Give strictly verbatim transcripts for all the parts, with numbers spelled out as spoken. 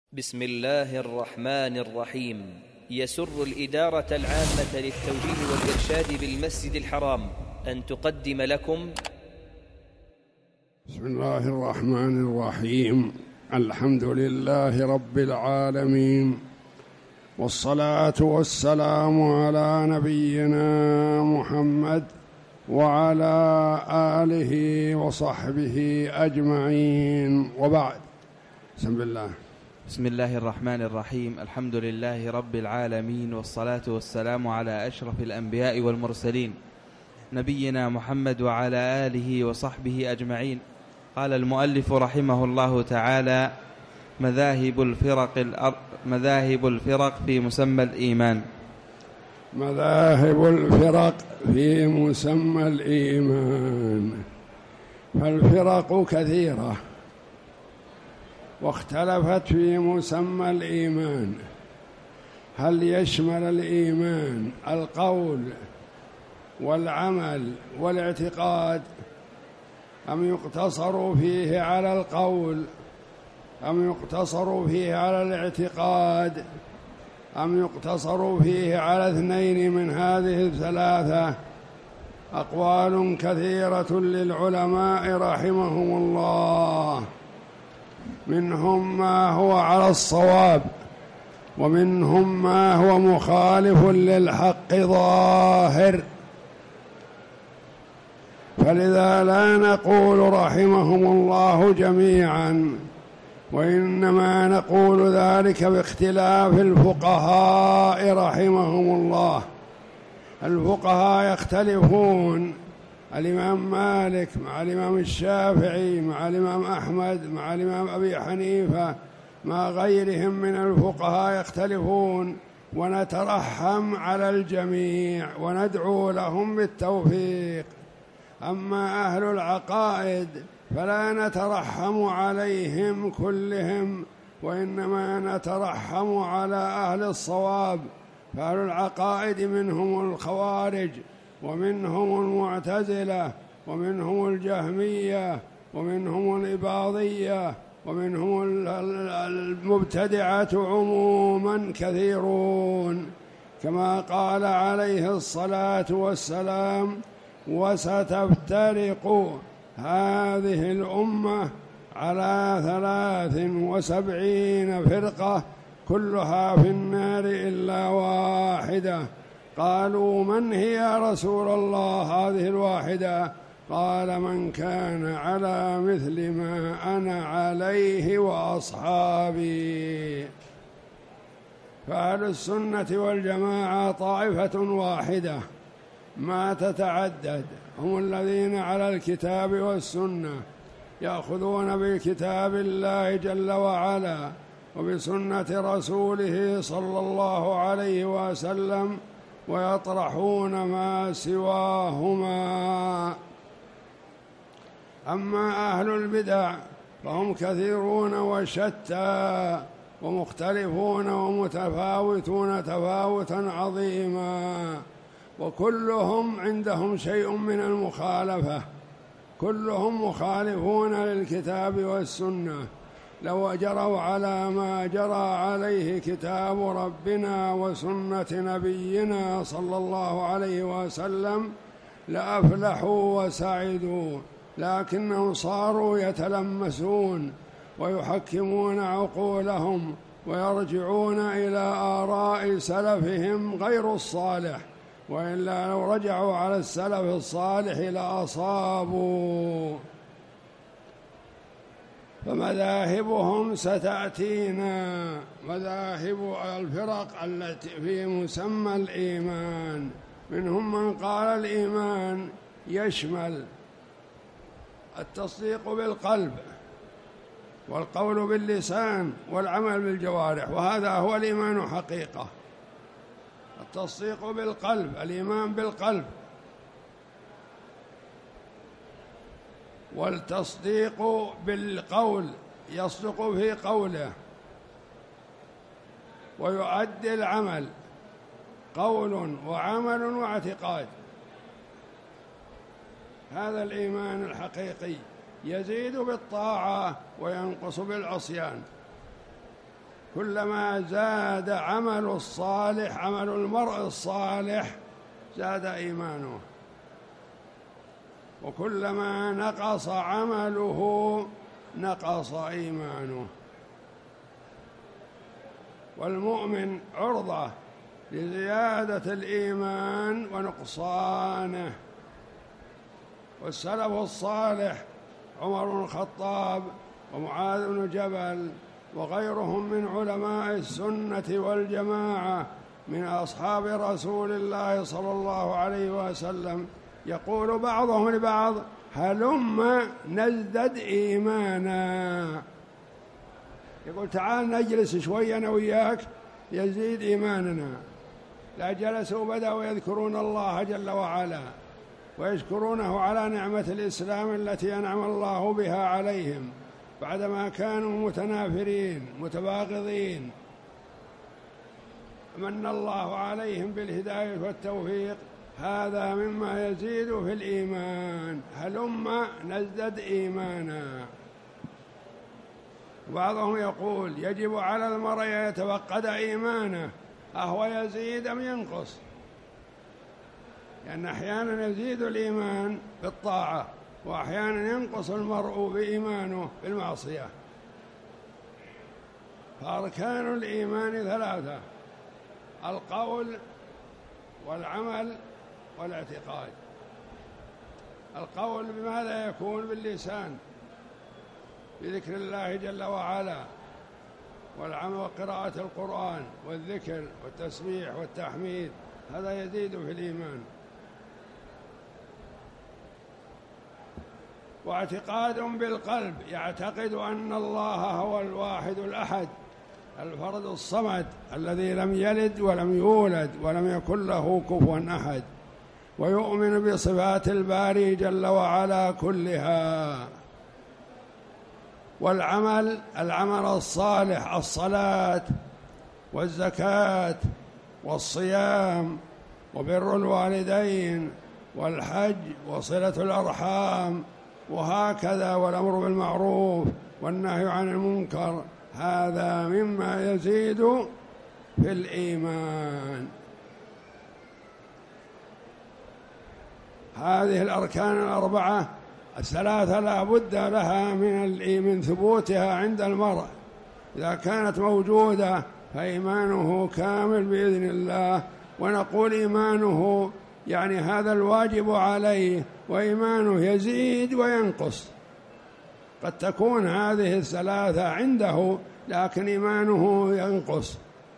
بسم الله الرحمن الرحيم. يسر الإدارة العامة للتوجيه والإرشاد بالمسجد الحرام أن تقدم لكم بسم الله الرحمن الرحيم. الحمد لله رب العالمين، والصلاة والسلام على نبينا محمد وعلى آله وصحبه أجمعين، وبعد. بسم الله بسم الله الرحمن الرحيم. الحمد لله رب العالمين، والصلاة والسلام على أشرف الأنبياء والمرسلين نبينا محمد وعلى آله وصحبه أجمعين. قال المؤلف رحمه الله تعالى: مذاهب الفرق الأر... مذاهب الفرق في مسمى الإيمان. مذاهب الفرق في مسمى الإيمان. فالفرق كثيرة واختلفت في مسمى الإيمان. هل يشمل الإيمان القول والعمل والاعتقاد، أم يقتصر فيه على القول، أم يقتصر فيه على الاعتقاد، أم يقتصر فيه على اثنين من هذه الثلاثة؟ أقوال كثيرة للعلماء رحمهم الله، منهم ما هو على الصواب، ومنهم ما هو مخالف للحق ظاهر. فلذا لا نقول رحمهم الله جميعا، وإنما نقول ذلك باختلاف الفقهاء رحمهم الله. الفقهاء يختلفون، الإمام مالك مع الإمام الشافعي مع الإمام أحمد مع الإمام أبي حنيفة مع غيرهم من الفقهاء يختلفون، ونترحم على الجميع وندعو لهم بالتوفيق. أما أهل العقائد فلا نترحم عليهم كلهم، وإنما نترحم على أهل الصواب. فأهل العقائد منهم الخوارج، ومنهم المعتزلة، ومنهم الجهمية، ومنهم الإباضية، ومنهم المبتدعة عموما كثيرون، كما قال عليه الصلاة والسلام: وستفترق هذه الأمة على ثلاث وسبعين فرقة كلها في النار إلا واحدة. قالوا: من هي يا رسول الله هذه الواحدة؟ قال: من كان على مثل ما أنا عليه وأصحابي. فأهل السنة والجماعة طائفة واحدة ما تتعدد، هم الذين على الكتاب والسنة، يأخذون بكتاب الله جل وعلا وبسنة رسوله صلى الله عليه وسلم، ويطرحون ما سواهما. أما أهل البدع فهم كثيرون وشتى، ومختلفون ومتفاوتون تفاوتا عظيما، وكلهم عندهم شيء من المخالفة، كلهم مخالفون للكتاب والسنة. لو جروا على ما جرى عليه كتاب ربنا وسنة نبينا صلى الله عليه وسلم لأفلحوا وسعدوا، لكنهم صاروا يتلمسون ويحكمون عقولهم ويرجعون إلى آراء سلفهم غير الصالح، وإلا لو رجعوا على السلف الصالح لأصابوا. فمذاهبهم ستأتينا، مذاهب الفرق التي في مسمى الإيمان. منهم من قال الإيمان يشمل التصديق بالقلب والقول باللسان والعمل بالجوارح، وهذا هو الإيمان حقيقة. التصديق بالقلب، الإيمان بالقلب، والتصديق بالقول، يصدق في قوله ويؤدي العمل، قول وعمل واعتقاد. هذا الإيمان الحقيقي، يزيد بالطاعة وينقص بالعصيان. كلما زاد عمل الصالح عمل المرء الصالح زاد إيمانه، وكلما نقص عمله نقص إيمانه. والمؤمن عرضة لزيادة الإيمان ونقصانه. والسلف الصالح عمر بن الخطاب ومعاذ بن جبل وغيرهم من علماء السنة والجماعة من أصحاب رسول الله صلى الله عليه وسلم يقول بعضهم لبعض: هلم نزدد إيمانا. يقول: تعال نجلس شوي أنا وياك يزيد إيماننا. لا جلسوا بدأوا يذكرون الله جل وعلا ويشكرونه على نعمة الإسلام التي أنعم الله بها عليهم بعدما كانوا متنافرين متباغضين. من الله عليهم بالهداية والتوفيق، هذا مما يزيد في الإيمان. هلم نزدد إيمانا. بعضهم يقول: يجب على المرء أن يتوقد إيمانه، أهو يزيد أم ينقص؟ لأن أحيانا يزيد الإيمان بالطاعة وأحيانا ينقص المرء بإيمانه بالمعصية. فأركان الإيمان ثلاثة: القول والعمل والاعتقاد. القول بماذا يكون؟ باللسان بذكر الله جل وعلا، والعمل وقراءة القرآن والذكر والتسبيح والتحميد، هذا يزيد في الإيمان. واعتقاد بالقلب، يعتقد أن الله هو الواحد الأحد الفرد الصمد الذي لم يلد ولم يولد ولم يكن له كفوا أحد، ويؤمن بصفات الباري جل وعلا كلها. والعمل العمل الصالح، الصلاة والزكاة والصيام وبر الوالدين والحج وصلة الأرحام وهكذا، والأمر بالمعروف والنهي عن المنكر، هذا مما يزيد في الإيمان. هذه الأركان الأربعة الثلاثة لا بد لها من من ثبوتها عند المرء. إذا كانت موجودة فإيمانه كامل بإذن الله. ونقول إيمانه يعني هذا الواجب عليه، وإيمانه يزيد وينقص. قد تكون هذه الثلاثة عنده لكن إيمانه ينقص،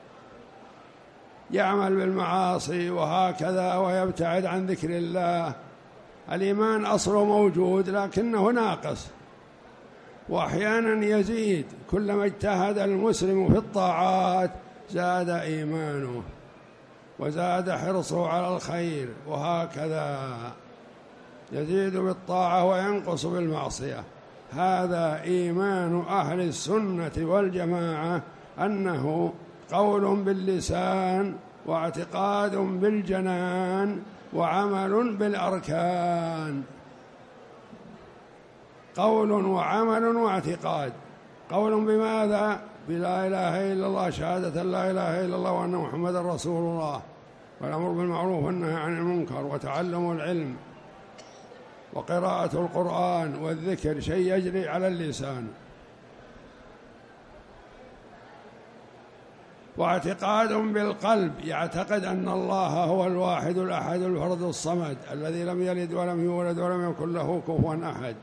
يعمل بالمعاصي وهكذا ويبتعد عن ذكر الله. الإيمان أصله موجود لكنه ناقص، وأحيانا يزيد. كلما اجتهد المسلم في الطاعات زاد إيمانه وزاد حرصه على الخير، وهكذا يزيد بالطاعة وينقص بالمعصية. هذا إيمان أهل السنة والجماعة، أنه قول باللسان واعتقاد بالجنان وعمل بالأركان. قول وعمل واعتقاد. قول بماذا؟ بلا إله إلا الله، شهادة لا إله إلا الله وأن محمد رسول الله، والأمر بالمعروف والنهي عن المنكر، وتعلم العلم وقراءة القرآن والذكر، شيء يجري على اللسان. واعتقاد بالقلب، يعتقد أن الله هو الواحد الأحد الفرد الصمد الذي لم يلد ولم يولد ولم يكن له كفوا أحد.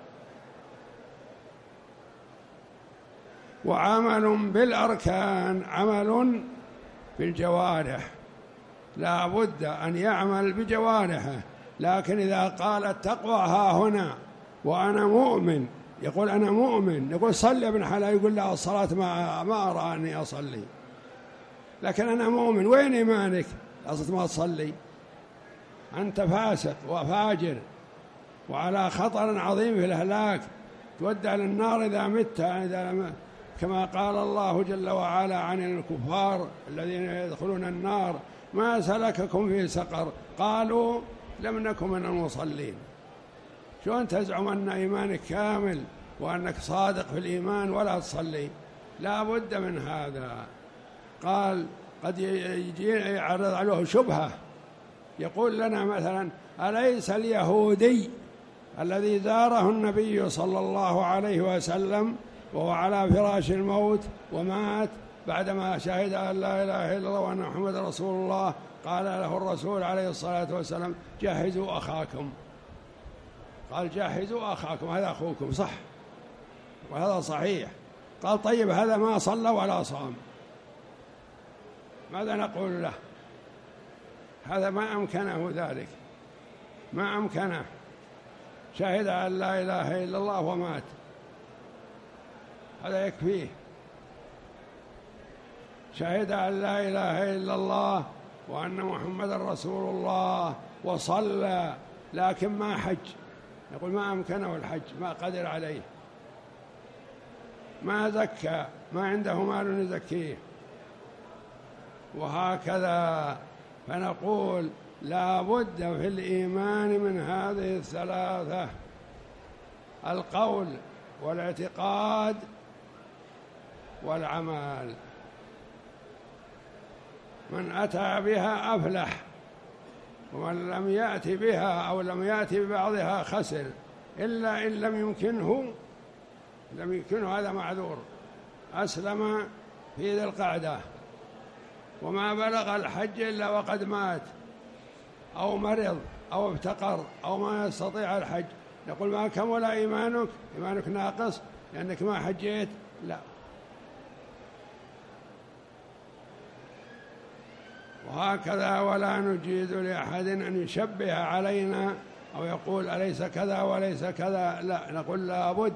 وعمل بالأركان، عمل بالجوارح، لا بد أن يعمل بجوارحه. لكن إذا قال التقوى ها هنا وأنا مؤمن، يقول أنا مؤمن، يقول صلي يا ابن حلال، يقول لا الصلاة ما, ما أرى أني أصلي، لكن أنا مؤمن. وين إيمانك؟ أصلا ما تصلي، أنت فاسق وفاجر وعلى خطر عظيم في الهلاك، تودع للنار إذا مت، إذا كما قال الله جل وعلا عن الكفار الذين يدخلون النار: ما سلككم في سقر؟ قالوا لم نكن من المصلين. شلون تزعم أن إيمانك كامل وأنك صادق في الإيمان ولا تصلي؟ لا بد من هذا. قال قد يجي يعرض عليه شبهة، يقول لنا مثلا: أليس اليهودي الذي زاره النبي صلى الله عليه وسلم وهو على فراش الموت ومات بعدما شهد أن لا إله إلا الله وأن محمد رسول الله، قال له الرسول عليه الصلاة والسلام: جهزوا أخاكم. قال: جهزوا أخاكم، هذا أخوكم، صح، وهذا صحيح. قال: طيب هذا ما صلى ولا صام، ماذا نقول له؟ هذا ما أمكنه ذلك، ما أمكنه، شهد أن لا إله إلا الله ومات، هذا يكفيه. شهد أن لا إله إلا الله وأن محمد رسول الله وصلى، لكن ما حج، يقول ما أمكنه الحج، ما قدر عليه، ما زكى، ما عنده مال يزكيه، وهكذا. فنقول لا بد في الإيمان من هذه الثلاثة: القول والاعتقاد والعمل. من أتى بها أفلح، ومن لم يأتي بها أو لم يأتي ببعضها خسر، إلا إن لم يمكنه لم يمكنه هذا معذور. أسلم في ذي القعدة وما بلغ الحج إلا وقد مات أو مرض أو افتقر أو ما يستطيع الحج، نقول: ما كمل إيمانك، إيمانك ناقص لأنك ما حجيت؟ لا. وهكذا ولا نجيز لأحد أن يشبه علينا أو يقول أليس كذا وليس كذا، لا، نقول لابد.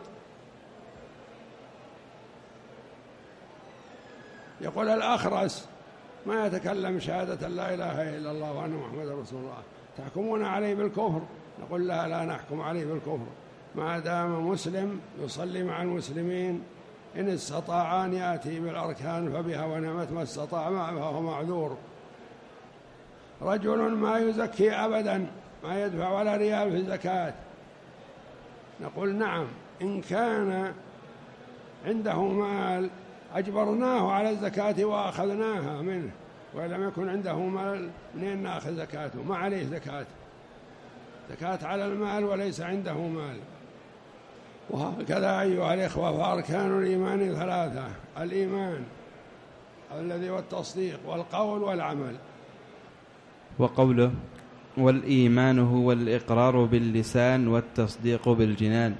يقول الأخرس ما يتكلم شهادة لا إله إلا الله وأن محمد رسول الله، تحكمون عليه بالكفر؟ نقول لا، لا نحكم عليه بالكفر ما دام مسلم يصلي مع المسلمين، إن استطاع أن يأتي بالأركان فبها ونعمت، ما استطاع فهو معذور. رجل ما يزكي أبدا، ما يدفع ولا ريال في الزكاة، نقول نعم، إن كان عنده مال أجبرناه على الزكاة وأخذناها منه، ولم يكن عنده مال منين نأخذ زكاته؟ ما عليه زكاة، زكاة على المال وليس عنده مال. وهكذا أيها الإخوة، فأركان الإيمان ثلاثة: الإيمان الذي هو التصديق والقول والعمل. وقوله: والإيمان هو الإقرار باللسان والتصديق بالجنان،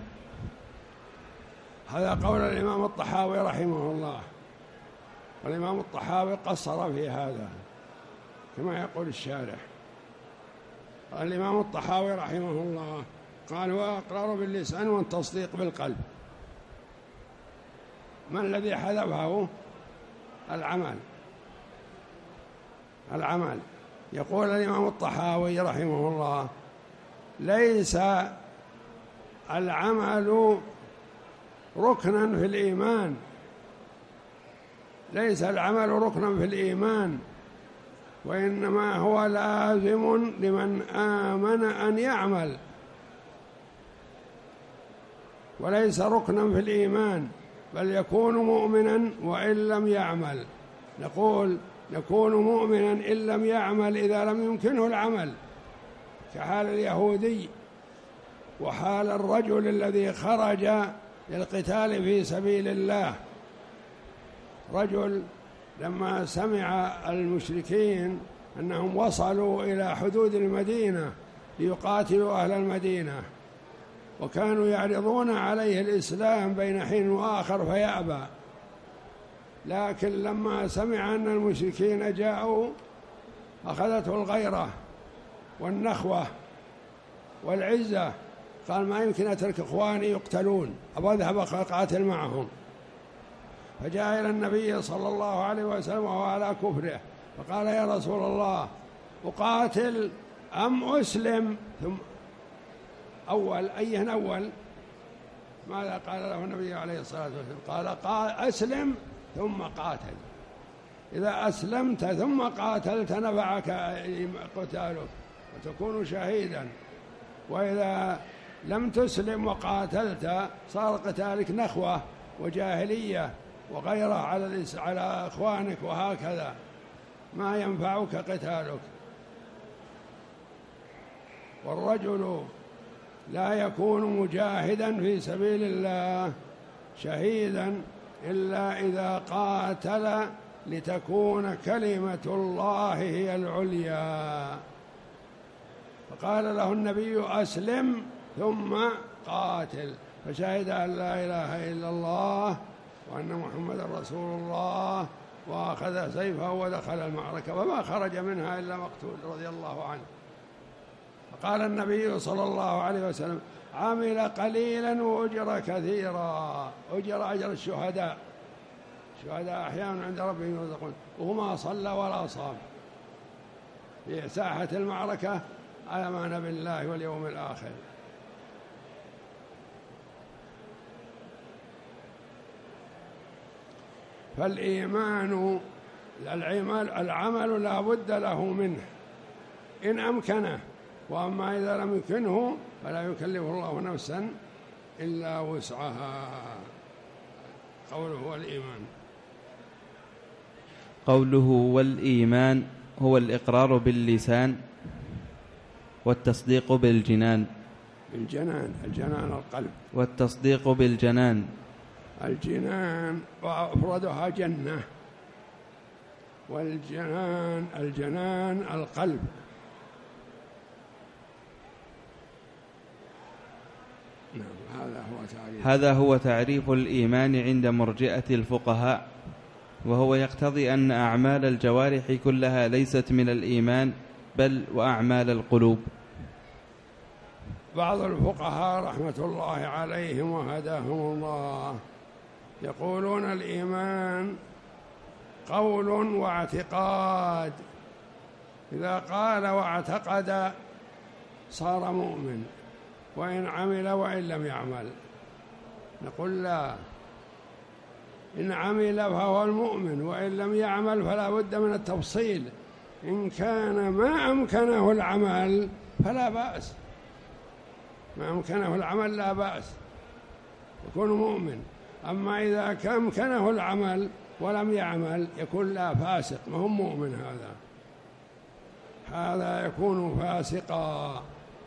هذا قول الإمام الطحاوي رحمه الله، والإمام الطحاوي قصر في هذا كما يقول الشارح. الإمام الطحاوي رحمه الله قال: هو إقرار باللسان والتصديق بالقلب. ما الذي حذفه؟ العمل، العمل. يقول الإمام الطحاوي رحمه الله: ليس العمل ركنا في الإيمان، ليس العمل ركنا في الإيمان، وإنما هو لازم لمن آمن أن يعمل، وليس ركنا في الإيمان، بل يكون مؤمنا وإن لم يعمل. نقول يكون مؤمنا إن لم يعمل إذا لم يمكنه العمل، كحال اليهودي وحال الرجل الذي خرج للقتال في سبيل الله. رجل لما سمع المشركين أنهم وصلوا إلى حدود المدينة ليقاتلوا أهل المدينة، وكانوا يعرضون عليه الإسلام بين حين وآخر فيأبى، لكن لما سمع أن المشركين جاءوا أخذته الغيرة والنخوة والعزة، قال: ما يمكن أترك إخواني يقتلون، أبغى أذهب أقاتل معهم. فجاء إلى النبي صلى الله عليه وسلم وهو على كفره، فقال: يا رسول الله، أقاتل أم أسلم؟ ثم أول أيهن أول؟ ماذا قال له النبي عليه الصلاة والسلام؟ قال: قال أسلم ثم قاتل، إذا أسلمت ثم قاتلت نفعك قتالك وتكون شهيدا، وإذا لم تسلم وقاتلت صار قتالك نخوة وجاهلية وغيره على على إخوانك، وهكذا ما ينفعك قتالك. والرجل لا يكون مجاهدا في سبيل الله شهيدا إلا إذا قاتل لتكون كلمة الله هي العليا. فقال له النبي: أسلم ثم قاتل، فشهد أن لا إله إلا الله وأن محمد رسول الله، وأخذ سيفه ودخل المعركة، وما خرج منها إلا مقتول رضي الله عنه. فقال النبي صلى الله عليه وسلم: عمل قليلا وأجر كثيرا. أجر أجر الشهداء، الشهداء أحيانا عند ربهم يرزقون، وما صلى ولا صام في ساحة المعركة، آمن بالله واليوم الآخر. فالإيمان العمل, العمل لا بد له منه إن أمكنه، وأما إذا لم يمكنه فلا يكلف الله نفسا إلا وسعها. قوله والإيمان، قوله والإيمان هو الإقرار باللسان والتصديق بالجنان. بالجنان، الجنان القلب، والتصديق بالجنان. الجنان وأفردها جنة، والجنان الجنان القلب. نعم، هذا هو تعريف هذا هو تعريف الإيمان عند مرجئة الفقهاء، وهو يقتضي أن أعمال الجوارح كلها ليست من الإيمان بل وأعمال القلوب. بعض الفقهاء رحمة الله عليهم وهداهم الله يقولون الإيمان قول واعتقاد، إذا قال واعتقد صار مؤمن، وإن عمل وإن لم يعمل. نقول لا، إن عمل فهو المؤمن، وإن لم يعمل فلا بد من التفصيل. إن كان ما أمكنه العمل فلا بأس، ما أمكنه العمل لا بأس، يكون مؤمن. أما إذا أمكنه العمل ولم يعمل يكون لا، فاسق، ما هو مؤمن، هذا هذا يكون فاسقا.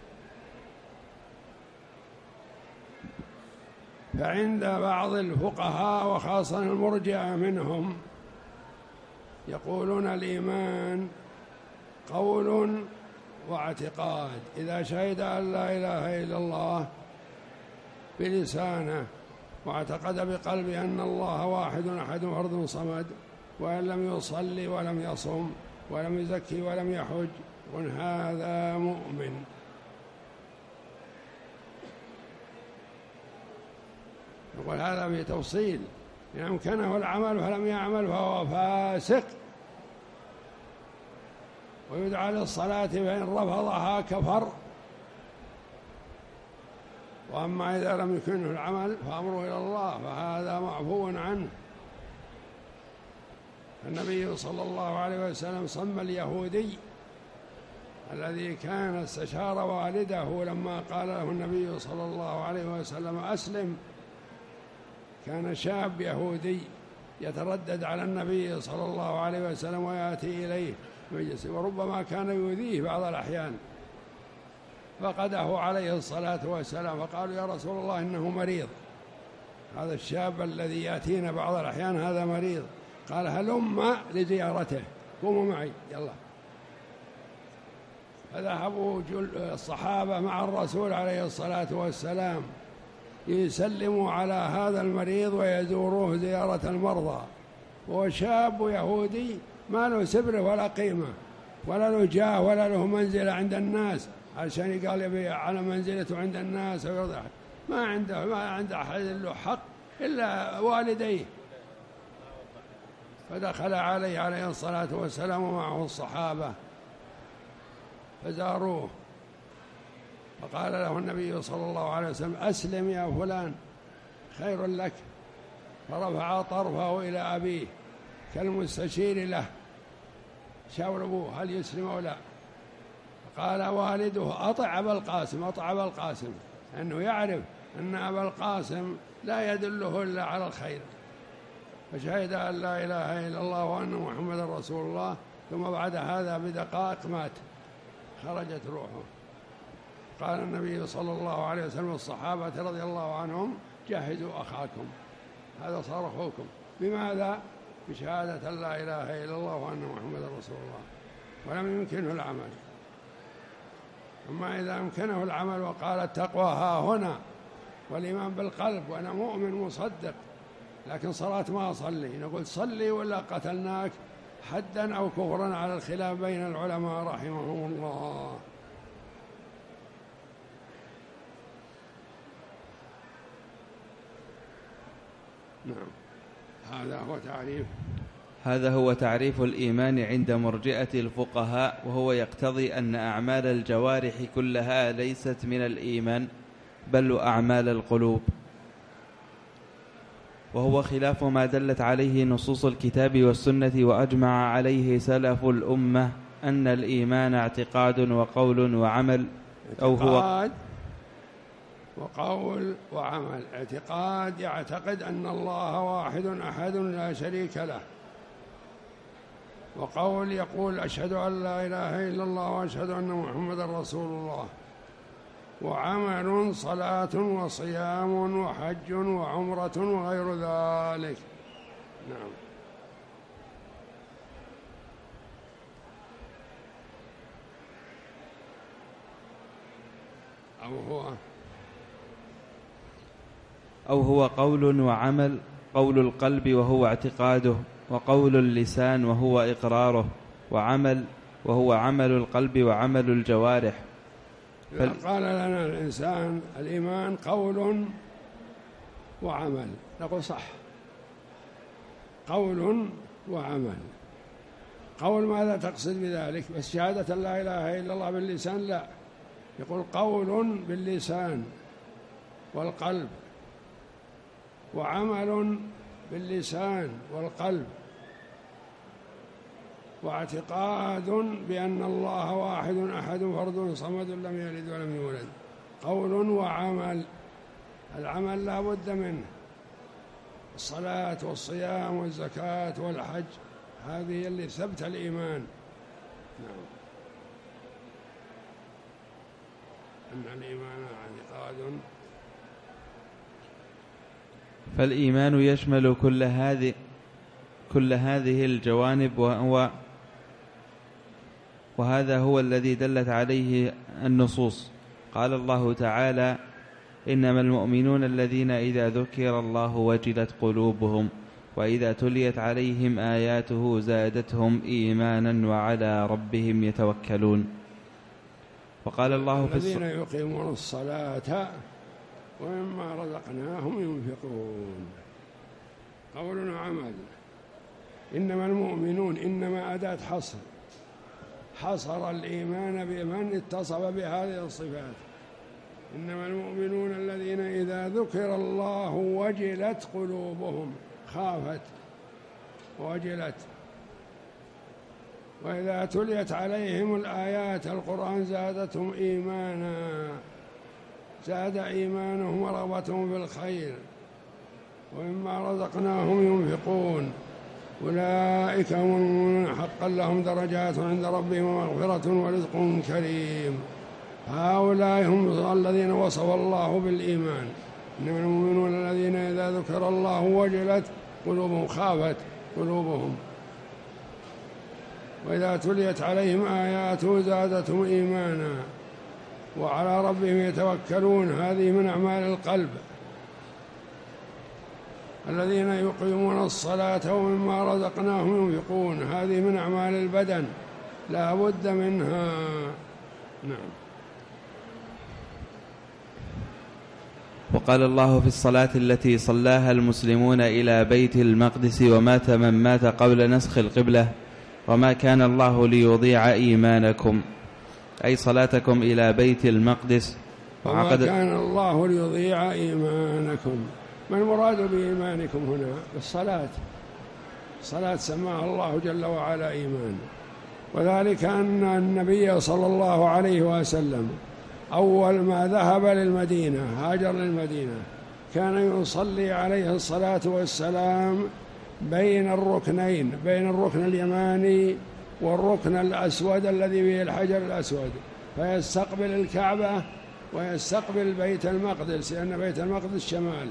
فعند بعض الفقهاء وخاصة المرجئة منهم يقولون الإيمان قول واعتقاد، إذا شهد أن لا إله إلا الله بلسانه واعتقد بقلبه أن الله واحد أحد فرد صمد، وإن لم يصلي ولم يصم ولم يزكي ولم يحج، يقول هذا مؤمن. يقول هذا بتفصيل، إن أمكنه العمل فلم يعمل فهو فاسق، ويدعى للصلاة فإن رفضها كفر. وأما إذا لم يكنه العمل فأمره إلى الله، فهذا معفو عنه. النبي صلى الله عليه وسلم صم اليهودي الذي كان استشار والده لما قال له النبي صلى الله عليه وسلم أسلم. كان شاب يهودي يتردد على النبي صلى الله عليه وسلم ويأتي إليه مجلس، وربما كان يؤذيه بعض الأحيان، فقده عليه الصلاة والسلام، فقالوا يا رسول الله إنه مريض، هذا الشاب الذي يأتينا بعض الأحيان هذا مريض. قال هلم لزيارته، قوموا معي يلا. فذهبوا الصحابة مع الرسول عليه الصلاة والسلام يسلموا على هذا المريض ويزوروه زيارة المرضى، وهو شاب يهودي ما له سبره ولا قيمة ولا له جاه ولا له منزلة عند الناس، عشان قال يبي على منزلته عند الناس ويرضى، ما عنده ما عنده أحد له حق إلا والديه. فدخل عليه عليه الصلاة والسلام ومعه الصحابة فزاروه، فقال له النبي صلى الله عليه وسلم أسلم يا فلان خير لك. فرفع طرفه إلى أبيه كالمستشير له، شاور أبوه هل يسلم أو لا. قال والده أطع أبا القاسم، أطع أبا القاسم، أنه يعرف أن أبا القاسم لا يدله إلا على الخير، فشهد أن لا إله إلا الله وأن محمدا رسول الله، ثم بعد هذا بدقائق مات، خرجت روحه. قال النبي صلى الله عليه وسلم الصحابة رضي الله عنهم: جاهدوا أخاكم، هذا صار أخوكم. بماذا؟ بشهادة أن لا إله إلا الله وأن محمدا رسول الله، ولم يمكنه العمل. أما إذا أمكنه العمل وقال التقوى ها هنا والإيمان بالقلب وأنا مؤمن مصدق، لكن صلاة ما أصلي، نقول صلي ولا قتلناك حدا أو كفرا على الخلاف بين العلماء رحمهم الله. نعم، هذا هو تعريف هذا هو تعريف الإيمان عند مرجئة الفقهاء، وهو يقتضي أن أعمال الجوارح كلها ليست من الإيمان بل أعمال القلوب، وهو خلاف ما دلت عليه نصوص الكتاب والسنة، وأجمع عليه سلف الأمة أن الإيمان اعتقاد وقول وعمل، أو هو وقول وعمل. اعتقاد يعتقد أن الله واحد أحد لا شريك له، وقول يقول أشهد أن لا إله إلا الله وأشهد أن محمدا رسول الله، وعمل صلاة وصيام وحج وعمرة وغير ذلك. نعم. أو هو أو هو قول وعمل، قول القلب وهو اعتقاده، وقول اللسان وهو إقراره، وعمل وهو عمل القلب وعمل الجوارح. فل... قال لنا الإنسان الإيمان قول وعمل، نقول صح، قول وعمل. قول ماذا تقصد بذلك؟ بس شهادة لا إله إلا الله باللسان؟ لا، يقول قول باللسان والقلب، وعمل باللسان والقلب، واعتقاد بأن الله واحد أحد فرد صمد لم يلد ولم يولد. قول وعمل. العمل لا بد منه، الصلاة والصيام والزكاة والحج، هذه اللي ثبت الإيمان. نعم. أن الإيمان اعتقاد. فالإيمان يشمل كل هذه كل هذه الجوانب، وهو وهذا هو الذي دلت عليه النصوص. قال الله تعالى: إنما المؤمنون الذين إذا ذكر الله وجلت قلوبهم وإذا تليت عليهم آياته زادتهم إيمانا وعلى ربهم يتوكلون. وقال الله في الذين يقيمون الصلاة ومما رزقناهم ينفقون. قول وعمل. إنما المؤمنون، إنما أداة حصر، حصر الإيمان بمن اتصف بهذه الصفات. إنما المؤمنون الذين إذا ذكر الله وجلت قلوبهم، خافت وجلت، وإذا تليت عليهم الآيات القرآن زادتهم إيمانا، زاد إيمانهم ورغبتهم في الخير، ومما رزقناهم ينفقون. أولئك هم المؤمنون حقا لهم درجات عند ربهم ومغفرة ورزق كريم. هؤلاء هم الذين وصف الله بالإيمان. إنما المؤمنون الذين إذا ذكر الله وجلت قلوبهم، خافت قلوبهم، وإذا تليت عليهم آياته زادتهم إيمانا وعلى ربهم يتوكلون. هذه من أعمال القلب. الذين يقيمون الصلاة ومما رزقناهم ينفقون، هذه من أعمال البدن لا بد منها. نعم. وقال الله في الصلاة التي صلاها المسلمون إلى بيت المقدس: ومات من مات قبل نسخ القبلة وما كان الله ليضيع إيمانكم، أي صلاتكم إلى بيت المقدس. وما كان الله ليضيع إيمانكم. ما المراد بإيمانكم هنا؟ الصلاة. الصلاة سماها الله جل وعلا إيمان، وذلك أن النبي صلى الله عليه وسلم أول ما ذهب للمدينة، هاجر للمدينة، كان يصلي عليه الصلاة والسلام بين الركنين، بين الركن اليماني والركن الأسود الذي فيه الحجر الأسود، فيستقبل الكعبة ويستقبل بيت المقدس، لأن بيت المقدس شمال،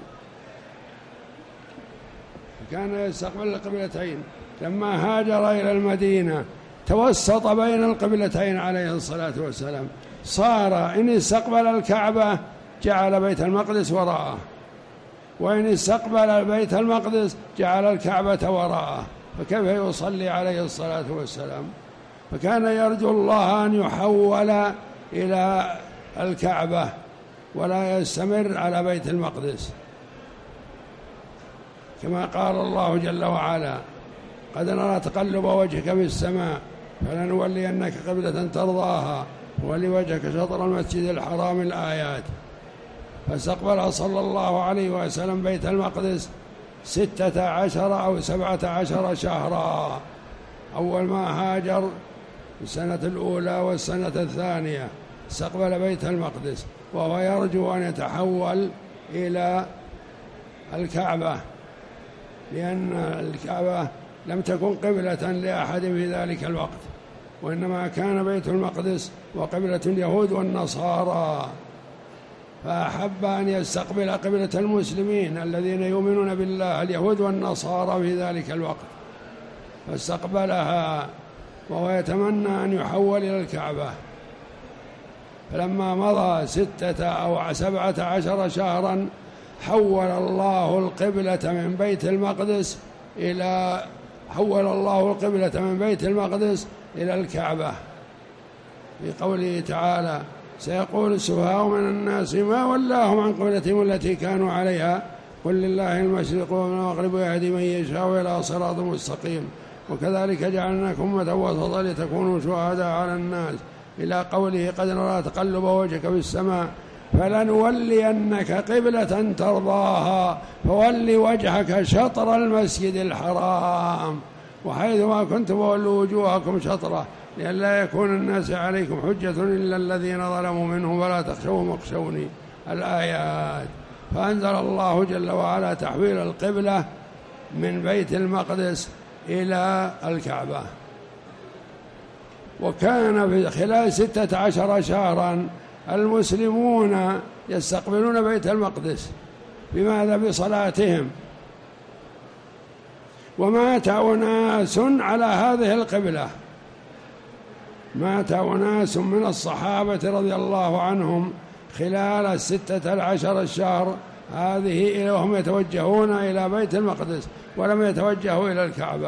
كان يستقبل القبلتين. لما هاجر إلى المدينة توسط بين القبلتين عليه الصلاة والسلام، صار إن استقبل الكعبة جعل بيت المقدس وراءه، وإن استقبل بيت المقدس جعل الكعبة وراءه، فكيف يصلي عليه الصلاة والسلام؟ فكان يرجو الله أن يحول إلى الكعبة ولا يستمر على بيت المقدس، كما قال الله جل وعلا: قد نرى تقلب وجهك في السماء فلنولينك قبلة ترضاها ولوجهك شطر المسجد الحرام، الآيات. فاستقبل صلى الله عليه وسلم بيت المقدس ستة عشر أو سبعة عشر شهرا، أول ما هاجر السنة الأولى والسنة الثانية استقبل بيت المقدس، وهو يرجو أن يتحول إلى الكعبة، لأن الكعبة لم تكن قبلة لأحد في ذلك الوقت، وإنما كان بيت المقدس وقبلة اليهود والنصارى، فأحب أن يستقبل قبلة المسلمين الذين يؤمنون بالله، اليهود والنصارى في ذلك الوقت، فاستقبلها وهو يتمنى أن يحول إلى الكعبة. فلما مضى ستة أو سبعة عشر شهرا حول الله القبلة من بيت المقدس إلى حول الله القبلة من بيت المقدس إلى الكعبة، في قوله تعالى: سيقول السفهاء من الناس ما ولاهم عن قبلتهم التي كانوا عليها قل لله المشرق والمغرب يهدي من يشاء إلى صراط مستقيم وكذلك جعلناكم أمة وسطا لتكونوا شهداء على الناس، إلى قوله: قد نرى تقلب وجهك في السماء فلنولينك قبلة ترضاها فول وجهك شطر المسجد الحرام وحيثما كنتم فولوا وجوهكم شطره لئلا يكون الناس عليكم حجة إلا الذين ظلموا منهم ولا تخشوهم واخشوني، الآيات. فأنزل الله جل وعلا تحويل القبلة من بيت المقدس إلى الكعبة. وكان في خلال ستة عشر شهرا المسلمون يستقبلون بيت المقدس، بماذا؟ بصلاتهم. ومات أناس على هذه القبلة، مات أناس من الصحابة رضي الله عنهم خلال الستة العشر الشهر هذه وهم يتوجهون إلى بيت المقدس ولم يتوجهوا إلى الكعبة،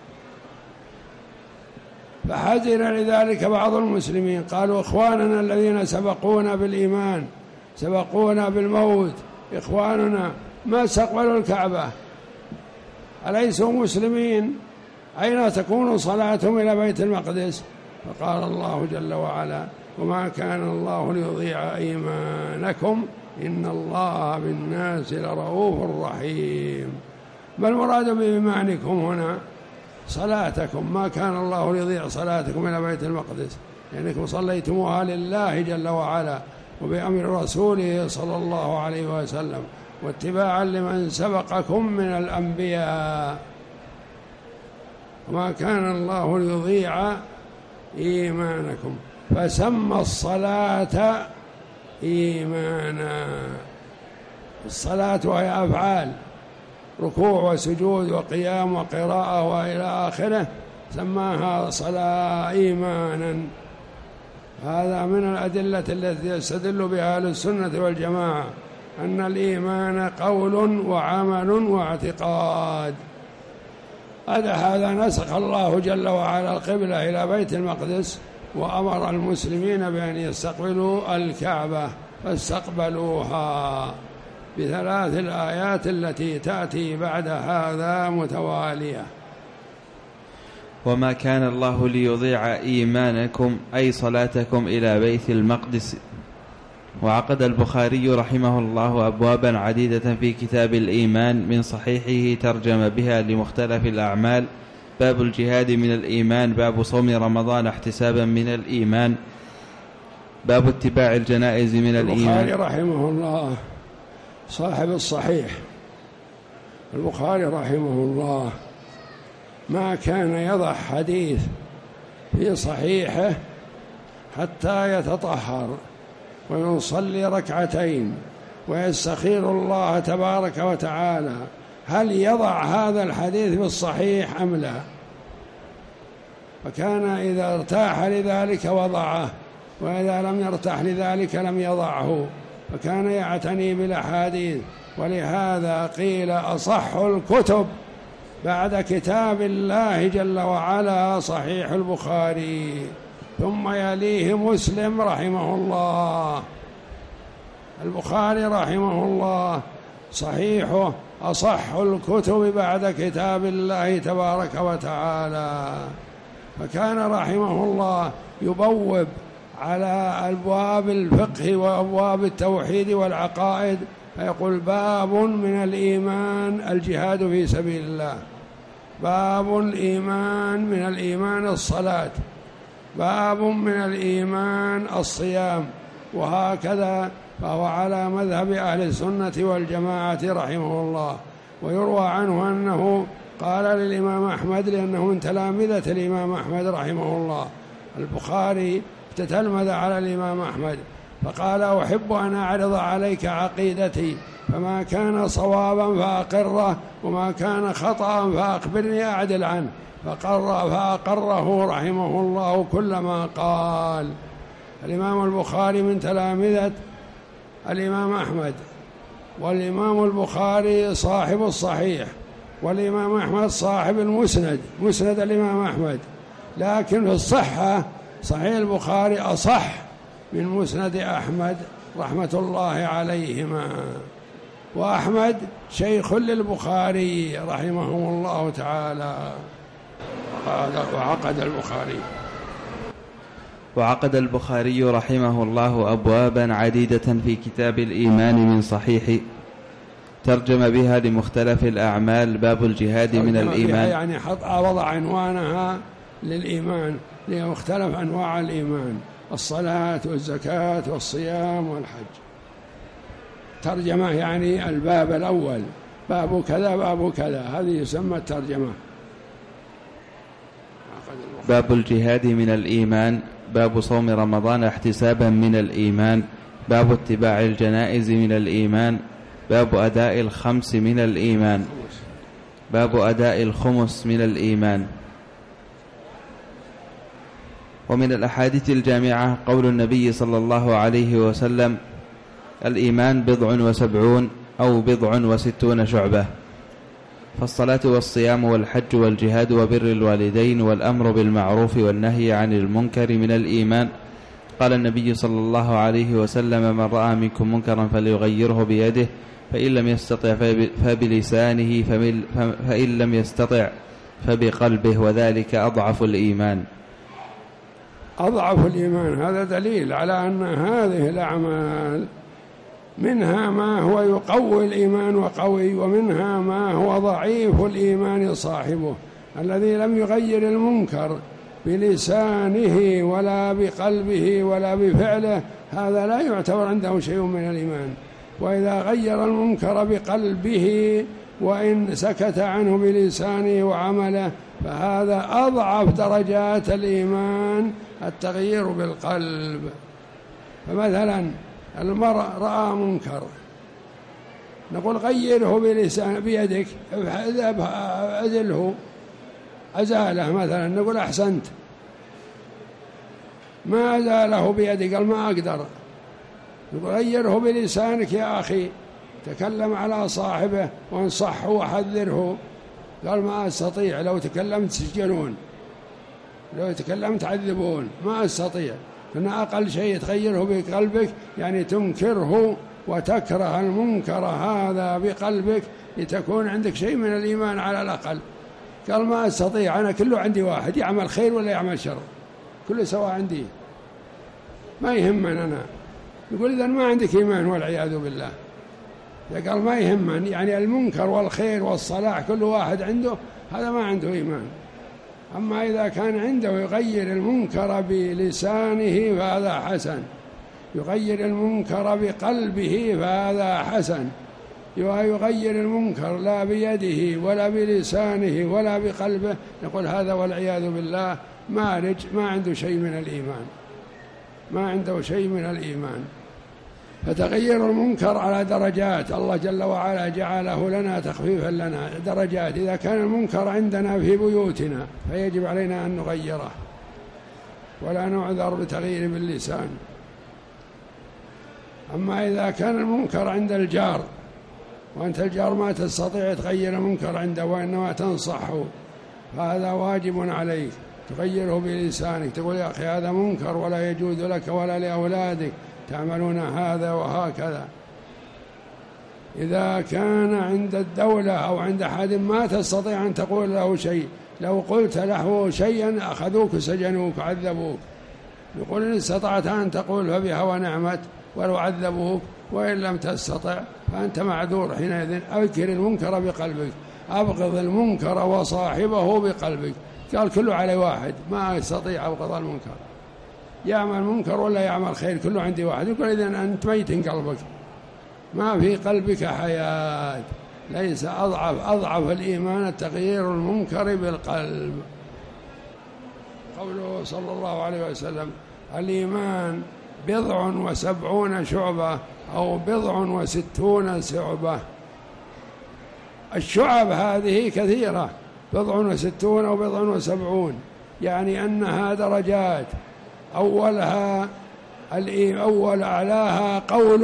فحزن لذلك بعض المسلمين، قالوا: إخواننا الذين سبقونا بالإيمان سبقونا بالموت، إخواننا ما استقبلوا الكعبة، أليسوا مسلمين؟ أين تكون صلاتهم إلى بيت المقدس؟ فقال الله جل وعلا: وما كان الله ليضيع إيمانكم إن الله بالناس لرؤوف رحيم. ما المراد بإيمانكم هنا؟ صلاتكم، ما كان الله ليضيع صلاتكم إلى بيت المقدس، لأنكم صليتموها لله جل وعلا وبأمر رسوله صلى الله عليه وسلم واتباعا لمن سبقكم من الأنبياء. وما كان الله ليضيع إيمانكم، فسمى الصلاة إيمانا. الصلاة وهي أفعال، ركوع وسجود وقيام وقراءة وإلى آخره، سماها صلاة إيمانا. هذا من الأدلة التي يستدل بها أهل السنة والجماعة أن الإيمان قول وعمل واعتقاد. هذا نسخ الله جل وعلا القبلة إلى بيت المقدس وأمر المسلمين بأن يستقبلوا الكعبة فاستقبلوها بثلاث الآيات التي تأتي بعد هذا متوالية. وما كان الله ليضيع إيمانكم أي صلاتكم إلى بيت المقدس. وعقد البخاري رحمه الله أبوابا عديدة في كتاب الإيمان، من صحيحه ترجم بها لمختلف الأعمال: باب الجهاد من الإيمان، باب صوم رمضان احتسابا من الإيمان، باب اتباع الجنائز من الإيمان. البخاري رحمه الله صاحب الصحيح البخاري رحمه الله ما كان يضع حديث في صحيحه حتى يتطهر ويصلي ركعتين ويستخير الله تبارك وتعالى هل يضع هذا الحديث في الصحيح أم لا، فكان إذا ارتاح لذلك وضعه، وإذا لم يرتاح لذلك لم يضعه، فكان يعتني بالأحاديث. ولهذا قيل أصح الكتب بعد كتاب الله جل وعلا صحيح البخاري، ثم يليه مسلم رحمه الله. البخاري رحمه الله صحيحه أصح الكتب بعد كتاب الله تبارك وتعالى، فكان رحمه الله يبوب على أبواب الفقه وأبواب التوحيد والعقائد، فيقول باب من الإيمان الجهاد في سبيل الله، باب الإيمان من الإيمان الصلاة، باب من الإيمان الصيام، وهكذا. فهو على مذهب أهل السنة والجماعة رحمه الله. ويروى عنه أنه قال للإمام أحمد، لأنه من تلامذة الإمام أحمد رحمه الله، البخاري تتلمذ على الإمام أحمد، فقال أحب أن أعرض عليك عقيدتي، فما كان صوابا فأقره، وما كان خطأ فأخبرني أعدل عنه، فقر فأقره رحمه الله كل ما قال. الإمام البخاري من تلامذة الإمام أحمد، والإمام البخاري صاحب الصحيح، والإمام أحمد صاحب المسند، مسند الإمام أحمد، لكن في الصحة صحيح البخاري أصح من مسند أحمد رحمة الله عليهما. وأحمد شيخ للبخاري رحمه الله تعالى. وعقد البخاري وعقد البخاري رحمه الله أبوابا عديدة في كتاب الإيمان من صحيح، ترجم بها لمختلف الأعمال. باب الجهاد من الإيمان، يعني حط وضع عنوانها للإيمان لمختلف أنواع الإيمان، الصلاة والزكاة والصيام والحج. ترجمة يعني الباب الأول باب كذا باب كذا، هذه يسمى الترجمة. باب الجهاد من الإيمان. باب صوم رمضان احتسابا من الإيمان. باب اتباع الجنائز من الإيمان. باب أداء الخمس من الإيمان. باب أداء الخمس من الإيمان. ومن الأحاديث الجامعة قول النبي صلى الله عليه وسلم: الإيمان بضع وسبعون أو بضع وستون شعبة. فالصلاة والصيام والحج والجهاد وبر الوالدين والأمر بالمعروف والنهي عن المنكر من الإيمان. قال النبي صلى الله عليه وسلم: من رأى منكم منكرا فليغيره بيده، فإن لم يستطع فبلسانه، فإن لم يستطع فبقلبه، وذلك أضعف الإيمان. أضعف الإيمان، هذا دليل على أن هذه الأعمال منها ما هو يقوي الإيمان وقوي، ومنها ما هو ضعيف الإيمان صاحبه، الذي لم يغير المنكر بلسانه ولا بقلبه ولا بفعله، هذا لا يعتبر عنده شيء من الإيمان. وإذا غير المنكر بقلبه وإن سكت عنه بلسانه وعمله، فهذا أضعف درجات الإيمان، التغيير بالقلب. فمثلا المرء رأى منكر، نقول غيره بلسان بيدك، اذهب أزله أزاله، مثلا نقول أحسنت، ما أزاله بيدك، قال ما أقدر، نقول غيره بلسانك يا أخي، تكلم على صاحبه وانصحه وحذره، قال ما أستطيع، لو تكلمت تسجنون، لو تكلمت تعذبون، ما أستطيع. فإن أقل شيء تغيره بقلبك، يعني تنكره وتكره المنكر هذا بقلبك لتكون عندك شيء من الإيمان على الأقل. قال ما أستطيع، أنا كله عندي واحد، يعمل خير ولا يعمل شر، كله سواء عندي، ما يهمني أنا. يقول إذن ما عندك إيمان والعياذ بالله. قال ما يهمني، يعني المنكر والخير والصلاح كل واحد عنده، هذا ما عنده إيمان. أما إذا كان عنده يغير المنكر بلسانه فهذا حسن، يغير المنكر بقلبه فهذا حسن، يغير المنكر لا بيده ولا بلسانه ولا بقلبه، نقول هذا والعياذ بالله مارج، ما عنده شيء من الإيمان، ما عنده شيء من الإيمان. فتغيير المنكر على درجات، الله جل وعلا جعله لنا تخفيفا لنا درجات. إذا كان المنكر عندنا في بيوتنا فيجب علينا أن نغيره ولا نعذر بتغيير باللسان. أما إذا كان المنكر عند الجار وأنت الجار ما تستطيع تغير المنكر عنده وإنما تنصحه، فهذا واجب عليك تغيره بلسانك، تقول يا أخي هذا منكر ولا يجوز لك ولا لأولادك تعملون هذا وهكذا. إذا كان عند الدولة أو عند أحد ما تستطيع أن تقول له شيء، لو قلت له شيئا أخذوك وسجنوك وعذبوك. يقول إن استطعت أن تقول فبها ونعمت ولو عذبوك، وإن لم تستطع فأنت معذور حينئذ. أنكر المنكر بقلبك، أبغض المنكر وصاحبه بقلبك. قال كله على واحد، ما يستطيع أبغض المنكر، يعمل منكر ولا يعمل خير كله عندي واحد. يقول إذن أنت ميت قلبك، ما في قلبك حياة. ليس أضعف أضعف الإيمان تغيير المنكر بالقلب. قوله صلى الله عليه وسلم الإيمان بضع وسبعون شعبة أو بضع وستون شعبة. الشعب هذه كثيرة، بضع وستون أو بضع وسبعون، يعني أنها درجات. أولها أول أعلاها قول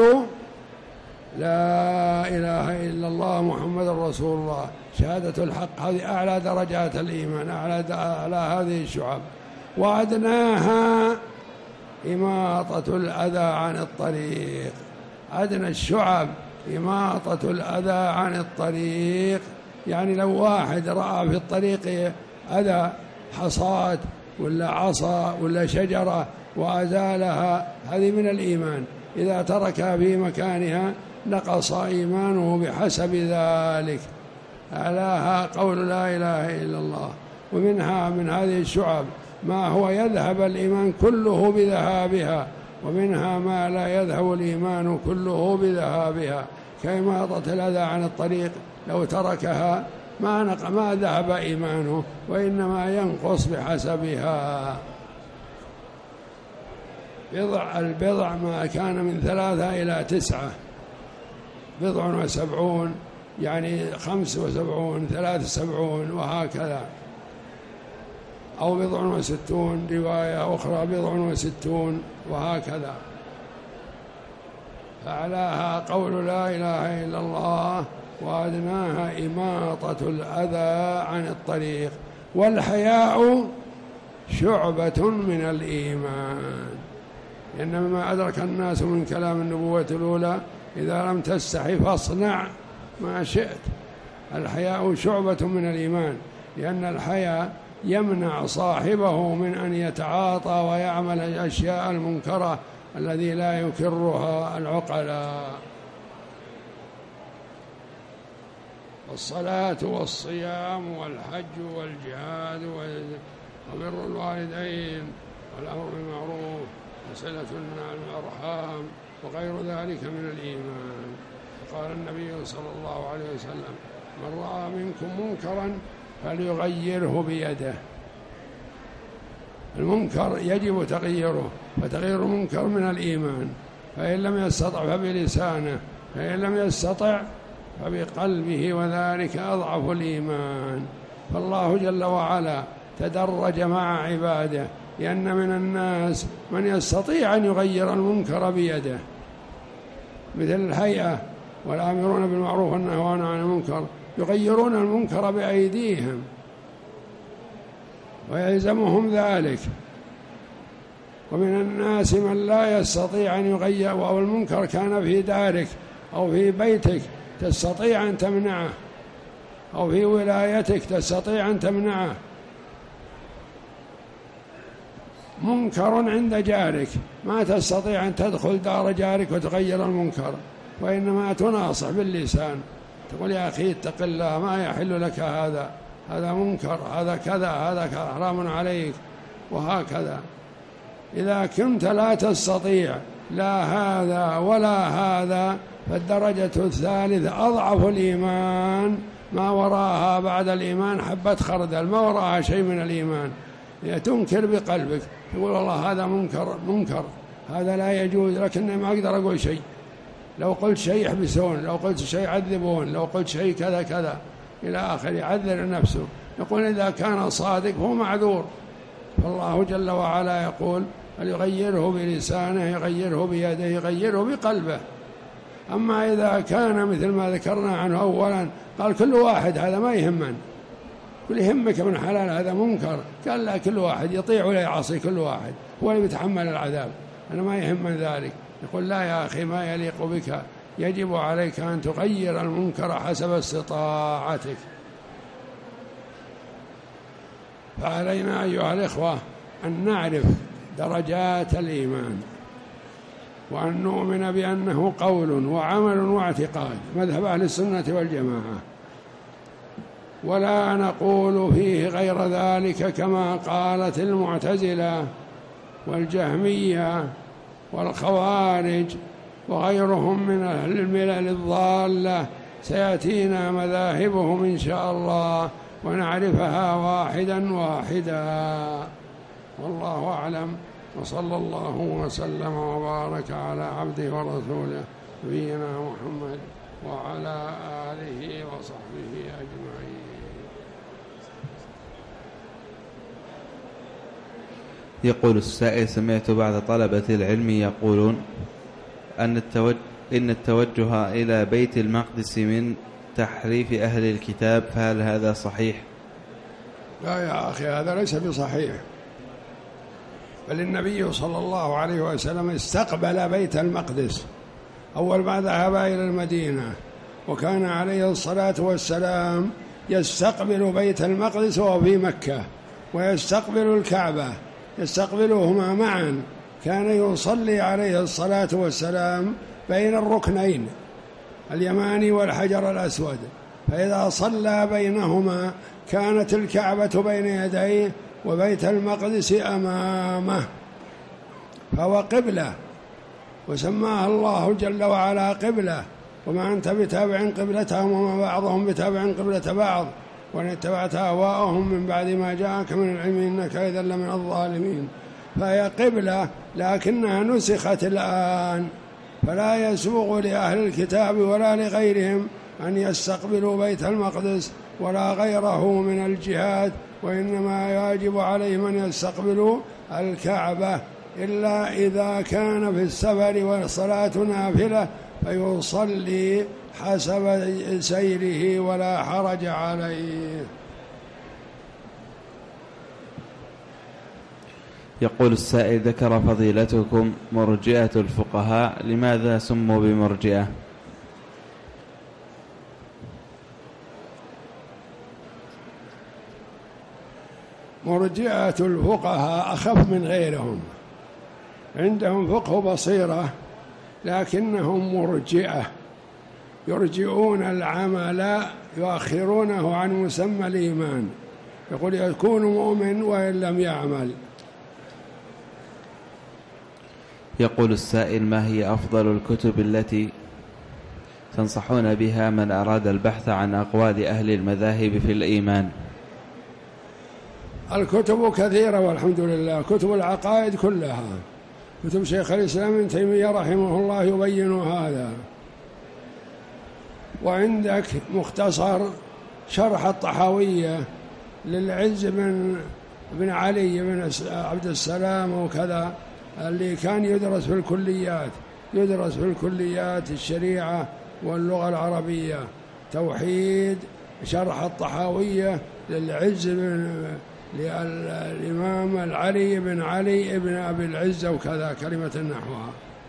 لا إله إلا الله محمد رسول الله، شهادة الحق، هذه أعلى درجات الإيمان، أعلى, أعلى هذه الشعب. وأدناها إماطة الأذى عن الطريق، أدنى الشعب إماطة الأذى عن الطريق، يعني لو واحد رأى في الطريق أذى حصاد ولا عصا ولا شجرة وأزالها، هذه من الإيمان. إذا تركها في مكانها نقص إيمانه بحسب ذلك. أعلاها قول لا إله إلا الله. ومنها من هذه الشعب ما هو يذهب الإيمان كله بذهابها، ومنها ما لا يذهب الإيمان كله بذهابها، كإماطة الأذى عن الطريق، لو تركها ما نق ما ذهب إيمانه وإنما ينقص بحسبها. بضع البضع ما كان من ثلاثة إلى تسعة، بضع وسبعون يعني خمس وسبعون ثلاث وسبعون وهكذا، أو بضع وستون رواية أخرى بضع وستون وهكذا. فأعلاها قول لا إله إلا الله، وأدناها إماطة الأذى عن الطريق. والحياء شعبة من الإيمان، إنما أدرك الناس من كلام النبوة الأولى إذا لم تستحي فاصنع ما شئت. الحياء شعبة من الإيمان، لأن الحياء يمنع صاحبه من أن يتعاطى ويعمل الأشياء المنكرة الذي لا يكرها العقلاء. الصلاة والصيام والحج والجهاد وبر الوالدين والأمر بالمعروف وصلة الأرحام وغير ذلك من الإيمان. قال النبي صلى الله عليه وسلم من رأى منكم منكرا فليغيره بيده. المنكر يجب تغييره، فتغيير المنكر من الإيمان، فإن لم يستطع فبلسانه، فإن لم يستطع فبقلبه، وذلك أضعف الإيمان. فالله جل وعلا تدرج مع عباده، لأن من الناس من يستطيع أن يغير المنكر بيده، مثل الهيئة والآمرون بالمعروف والنهون عن المنكر، يغيرون المنكر بأيديهم ويلزمهم ذلك. ومن الناس من لا يستطيع أن يغير، أو المنكر كان في دارك أو في بيتك تستطيع أن تمنعه، أو في ولايتك تستطيع أن تمنعه. منكر عند جارك ما تستطيع أن تدخل دار جارك وتغير المنكر، وإنما تناصح باللسان، تقول يا أخي اتق الله، ما يحل لك هذا، هذا منكر، هذا كذا، هذا حرام عليك، وهكذا. إذا كنت لا تستطيع لا هذا ولا هذا، فالدرجة الثالثة أضعف الإيمان، ما وراها بعد الإيمان حبة خردل، ما وراها شيء من الإيمان. تنكر بقلبك، تقول والله هذا منكر منكر، هذا لا يجوز، لكن ما أقدر أقول شيء، لو قلت شيء يحبسون، لو قلت شيء يعذبون، لو قلت شيء كذا كذا إلى آخر، يعذر نفسه. يقول إذا كان صادق هو معذور. فالله جل وعلا يقول يغيره بلسانه، يغيره بيده، يغيره بقلبه. أما إذا كان مثل ما ذكرنا عنه أولا، قال كل واحد هذا ما يهمن، كل يهمك من حلال هذا منكر، قال لا، كل واحد يطيع ولا يعصي، كل واحد هو اللي يتحمل العذاب، أنا ما يهم من ذلك. يقول لا يا أخي، ما يليق بك، يجب عليك أن تغير المنكر حسب استطاعتك. فعلينا أيها الإخوة أن نعرف درجات الإيمان، وأن نؤمن بأنه قول وعمل واعتقاد، مذهب أهل السنة والجماعة، ولا نقول فيه غير ذلك كما قالت المعتزلة والجهمية والخوارج وغيرهم من أهل الملل الضالة. سيأتينا مذاهبهم إن شاء الله ونعرفها واحدا واحدا. والله أعلم، وصلى الله وسلم وبارك على عبده ورسوله نبينا محمد وعلى آله وصحبه أجمعين. يقول السائل: سمعت بعض طلبة العلم يقولون أن التوجه إن التوجه إلى بيت المقدس من تحريف أهل الكتاب، فهل هذا صحيح؟ لا يا أخي، هذا ليس بصحيح، بل النبي صلى الله عليه وسلم استقبل بيت المقدس أول ما ذهب إلى المدينة، وكان عليه الصلاة والسلام يستقبل بيت المقدس وهو في مكة، ويستقبل الكعبة، يستقبلهما معا. كان يصلي عليه الصلاة والسلام بين الركنين اليماني والحجر الأسود، فإذا صلى بينهما كانت الكعبة بين يديه وبيت المقدس أمامه، فهو قبلة، وسماها الله جل وعلا قبلة. وما أنت بتابع قبلتهم وما بعضهم بتابع قبلة بعض، وإن اتبعت أهواءهم من بعد ما جاءك من العلم إنك إذا لمن الظالمين. فهي قبلة، لكنها نسخت الآن، فلا يسوغ لأهل الكتاب ولا لغيرهم أن يستقبلوا بيت المقدس ولا غيره من الجهات، وإنما يجب عليهم أن يستقبلوا الكعبة، إلا إذا كان في السفر والصلاة نافلة فيصلي حسب سيره ولا حرج عليه. يقول السائل: ذكر فضيلتكم مرجئة الفقهاء، لماذا سموا بمرجئة؟ مرجئة الفقهاء أخف من غيرهم، عندهم فقه بصيرة، لكنهم مرجئة، يرجئون العمل، يؤخرونه عن مسمى الإيمان، يقول يكون مؤمن وإن لم يعمل. يقول السائل: ما هي أفضل الكتب التي تنصحون بها من أراد البحث عن أقوال أهل المذاهب في الإيمان؟ الكتب كثيرة والحمد لله، كتب العقائد كلها، كتب شيخ الإسلام ابن تيمية رحمه الله يبين هذا، وعندك مختصر شرح الطحاوية للعز بن بن علي بن عبد السلام وكذا، اللي كان يدرس في الكليات، يدرس في الكليات الشريعة واللغة العربية، توحيد، شرح الطحاوية للعز بن للإمام العلي بن علي بن أبي العز وكذا، كلمة نحوها.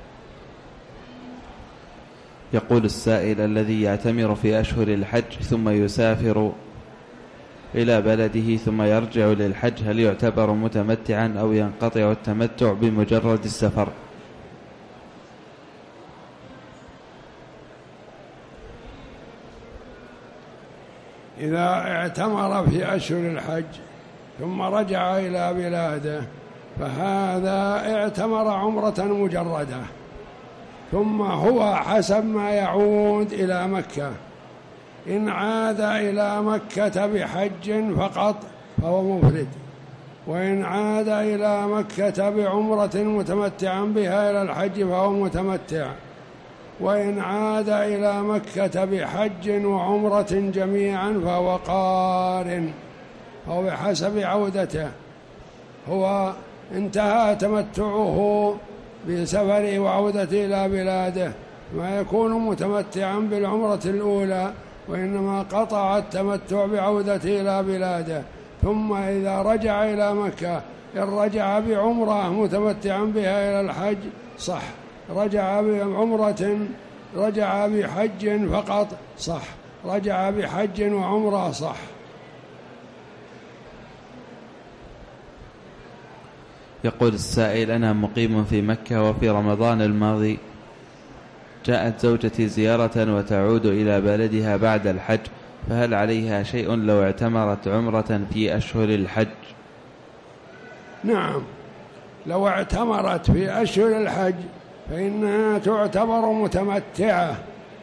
يقول السائل: الذي يعتمر في أشهر الحج ثم يسافر إلى بلده ثم يرجع للحج، هل يعتبر متمتعا أو ينقطع التمتع بمجرد السفر؟ إذا اعتمر في أشهر الحج ثم رجع إلى بلاده فهذا اعتمر عمرة مجردة ثم هو حسب ما يعود إلى مكة. إن عاد إلى مكة بحج فقط فهو مفرد، وإن عاد إلى مكة بعمرة متمتعا بها إلى الحج فهو متمتع، وإن عاد إلى مكة بحج وعمرة جميعا فهو قارن، أو بحسب عودته. هو انتهى تمتعه بسفره وعودته إلى بلاده، ما يكون متمتعا بالعمرة الأولى، وإنما قطع التمتع بعودته إلى بلاده. ثم إذا رجع إلى مكة إن رجع بعمرة متمتعا بها إلى الحج صح، رجع بعمرة رجع بحج فقط صح، رجع بحج وعمرة صح. يقول السائل: أنا مقيم في مكة، وفي رمضان الماضي جاءت زوجتي زيارة وتعود إلى بلدها بعد الحج، فهل عليها شيء لو اعتمرت عمرة في أشهر الحج؟ نعم، لو اعتمرت في أشهر الحج فإنها تعتبر متمتعة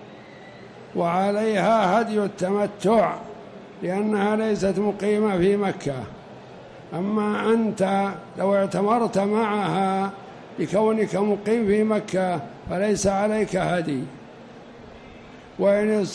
وعليها هدي التمتع، لأنها ليست مقيمة في مكة. أما أنت لو اعتمرت معها لكونك مقيم في مكة فليس عليك هدي، وإن